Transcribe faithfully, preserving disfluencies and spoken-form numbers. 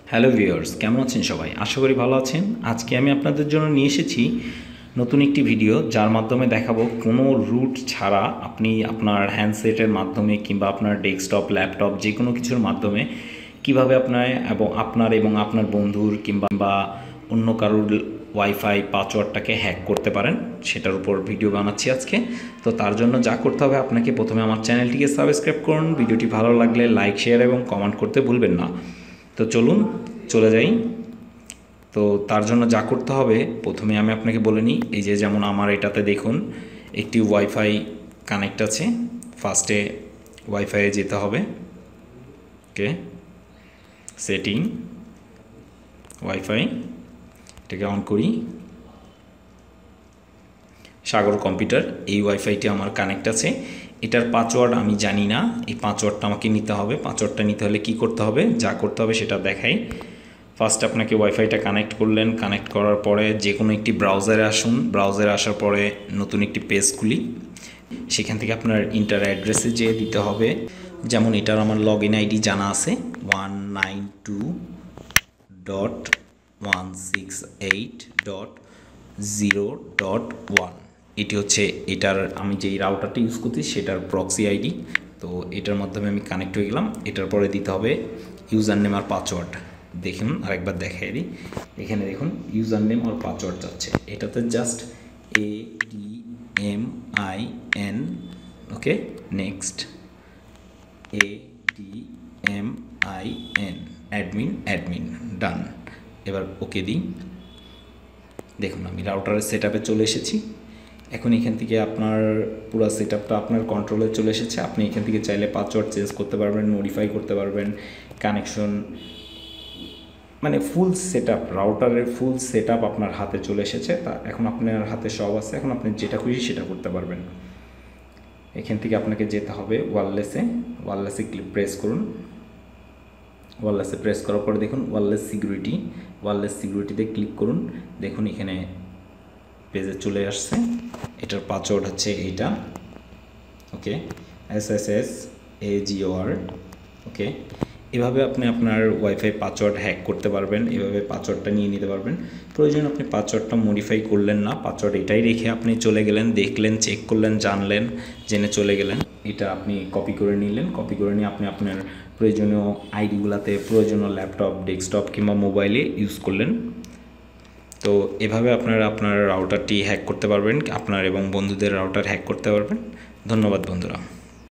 Hello viewers, কেমন আছেন সবাই? আশা করি ভালো আছেন। আজকে আমি আপনাদের জন্য নিয়ে এসেছি নতুন একটি ভিডিও, যার মাধ্যমে দেখাবো কোনো রুট ছাড়া আপনি আপনার হ্যান্ডসেটের মাধ্যমে কিংবা আপনার ডেস্কটপ, ল্যাপটপ যে কোনো কিছুর মাধ্যমে কিভাবে আপনার এবং আপনার এবং আপনার বন্ধুর কিংবা অন্য কারোর ওয়াইফাই পাসওয়ার্ডটাকে হ্যাক করতে পারেন, সেটার উপর ভিডিও বানাচ্ছি আজকে। তো তার জন্য যা করতে হবে, আপনাকে প্রথমে আমার চ্যানেলটিকে সাবস্ক্রাইব করুন, ভিডিওটি ভালো লাগলে লাইক, শেয়ার এবং কমেন্ট করতে ভুলবেন না। তো চলুন চলে যাই। তো তার জন্য যা করতে হবে, প্রথমে আমি আপনাকে বলে নিই। এই যে যেমন আমার এটাতে দেখুন একটি ওয়াইফাই কানেক্ট আছে। ফার্স্টে ওয়াইফাইয়ে যেতে হবে। ওকে, সেটিং, ওয়াইফাই, এটাকে অন করি। সাগর কম্পিউটার, এই ওয়াইফাইটি আমার কানেক্ট আছে। এটার পাসওয়ার্ড আমি জানি না, এই পাসওয়ার্ডটা আমাকে নিতে হবে। পাসওয়ার্ডটা নিতে হলে কি করতে হবে, যা করতে হবে সেটা দেখাই। ফার্স্ট আপনাকে ওয়াইফাইটা কানেক্ট করলেন। কানেক্ট করার পরে যে কোনো একটি ব্রাউজারে আসুন। ব্রাউজারে আসার পরে নতুন একটি পেজ খুলি। সেখান থেকে আপনার ইন্টার অ্যাড্রেসে যেয়ে দিতে হবে। যেমন এটার আমার লগ ইন আইডি জানা আছে, one nine two dot one six eight dot zero dot one. এটি হচ্ছে এটার আমি যেই রাউটারটা ইউজ করছি সেটার প্রক্সি আইডি। তো এটার মাধ্যমে আমি কানেক্ট হয়ে গেলাম। এটার পরে দিতে হবে ইউজার নেম আর পাসওয়ার্ড। দেখুন আরেকবার দেখাই দিই। এখানে দেখুন ইউজার নেম আর পাসওয়ার্ড যাচ্ছে। এটাতে just A D M I N, okay, next, A D M I N, admin, admin, done. এবার ওকে দিই। দেখুন আমি রাউটারের সেট আপে চলে এসেছি। এখন এখান থেকে আপনার পুরো সেট আপটা আপনার কন্ট্রোলে চলে এসেছে। আপনি এখান থেকে চাইলে পাসওয়ার্ড চেঞ্জ করতে পারবেন, মডিফাই করতে পারবেন, কানেকশন, মানে ফুল সেট আপ, রাউটারের ফুল সেট আপ আপনার হাতে চলে এসেছে। তা এখন আপনার হাতে সব আছে। এখন আপনি যেটা খুশি সেটা করতে পারবেন। এখান থেকে আপনাকে যেতে হবে ওয়্যারলেসে। ওয়্যারলেসে ক্লিক প্রেস করুন। ওয়্যারলেসে প্রেস করার পরে দেখুন ওয়্যারলেস সিকিউরিটি, ওয়্যারলেস সিকিউরিটিতে ক্লিক করুন। দেখুন এখানে পেজে চলে আসছে। এটার পাসওয়ার্ড হচ্ছে এইটা, okay, S S S A G O R, okay. এভাবে আপনি আপনার ওয়াইফাই পাসওয়ার্ড হ্যাক করতে পারবেন। এভাবে পাসওয়ার্ডটা নিয়ে নিতে পারবেন। প্রয়োজন আপনি পাসওয়ার্ডটা মডিফাই করলেন না, পাসওয়ার্ড এটাই রেখে আপনি চলে গেলেন, দেখলেন, চেক করলেন, জানলেন, জেনে চলে গেলেন। এটা আপনি কপি করে নিলেন। কপি করে নিয়ে আপনি আপনার প্রয়োজনীয় আইডিগুলোতে, প্রয়োজনীয় ল্যাপটপ, ডেস্কটপ কিংবা মোবাইলে ইউজ করলেন। তো এভাবে আপনারা আপনার রাউটারটি হ্যাক করতে পারবেন, আপনার এবং বন্ধুদের রাউটার হ্যাক করতে পারবেন। ধন্যবাদ বন্ধুরা।